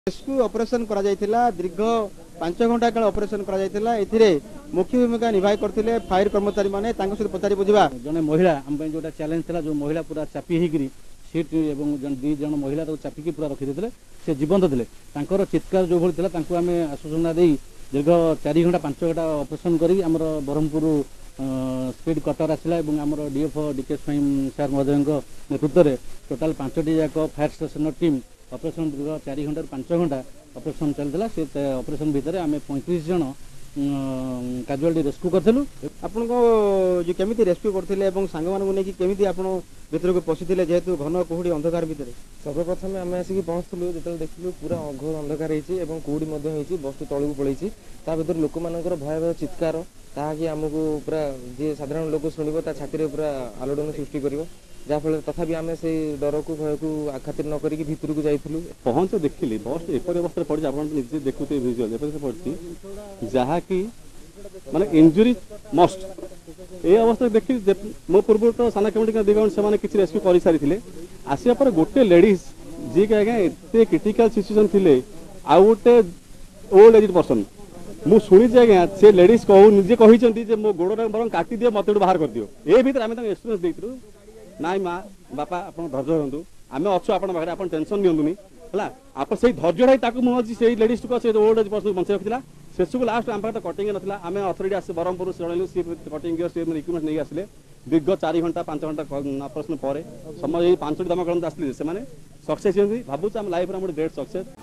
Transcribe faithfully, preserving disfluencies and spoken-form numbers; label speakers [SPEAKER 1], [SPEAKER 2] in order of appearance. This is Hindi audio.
[SPEAKER 1] रेस्क्यू ऑपरेशन करा जायतिला दीर्घ पांच घंटा काल ऑपरेशन करा जायतिला एथिरे मुख्य भूमिका निभाई करथिले फायर कर्मचारी माने तांको सहित पचारि बुझिबा
[SPEAKER 2] जने महिला हम पे जोटा चैलेंज थिला जो महिला पूरा चापी हिगिरी सीट एवं जन दी जन महिला तो चापी की पूरा रखि देथिले से जीवंत थिले तांकर चित्कार जो भली थिला तांको हमें आश्वासन देई दीर्घ चार घंटा पांच घंटा ऑपरेशन करी हमर बरहमपुर स्पीड कटर आसला एवं आमर डीएफ डीके सर महोदय नेतृत्व में टोटाल पांचटी जाक फायर स्टेशन टीम ऑपरेशन दीर्घ चार घंटा पांच घंटा ऑपरेशन चलता से ऑपरेशन भितर आम पैंतीस जन कैजुअलिटी रेस्क्यू करूँ।
[SPEAKER 1] आपन को जो केमिति रेस्क्यू करथिले एवं सांग मानू नहीं कि केमिति आपन भीतर को पशिथिले जेहेतु घन कुहुड़ी अंधकार भितर
[SPEAKER 3] सर्वप्रथम आम आसिक पहुँचलु जो देखिलु पूरा अघोर अंधकार होती कुहुड़ी बस तलू पलैसी ता भर लोक मानकर भयावह चित्कार ताकि आमको पूरा जी साधारण लोक शुणव छाती पूरा आलोड़न सृष्टि कर जहाँफल तथापि आम से डर को भय को खातिर न करी भितर को जाइलु
[SPEAKER 4] पहुँच देखिली बस एपरी अवस्था पड़ी आप निजे देखुते भिजुअल पड़ी जहाँकि माने इंजुरी मस्ट ए अवस्था देखी मो पूर्व तो साना कमिटी दिगण से किसी रेस्क्यू कर सारी आसिया पर गोटे लेडीज जी के आज्ञा एत क्रिटिकल सिचुएशन थिले आउ गोटे ओल्ड एज पर्सन मु शुणी आज्ञा से लेडीज कहू निजे कही मो गोड़ बर काटी दिए मत बाहर कर दियो ए भीतर आम एक्सपीरियंस देइथु नाई माँ बापा आप धैर्य रखु आम अच्छु आप टेंशन नियंतुनी है आप से धैर्य मुझे से लेडीज को ओल्ड एज पर्सन बचाई रखा से सब लास्ट आम पाखे कटिंग ना आम अथॉरिटी आस बरहमपुर जनइलु सी कटिंग इक्विपमेंट नहीं आसिले दीर्घ चार घंटा पांच घंटा ऑपरेशन पर समय पांचटी दमकल आसते से सक्सेस भावुँ आम लाइफ ग्रेट सक्सेस।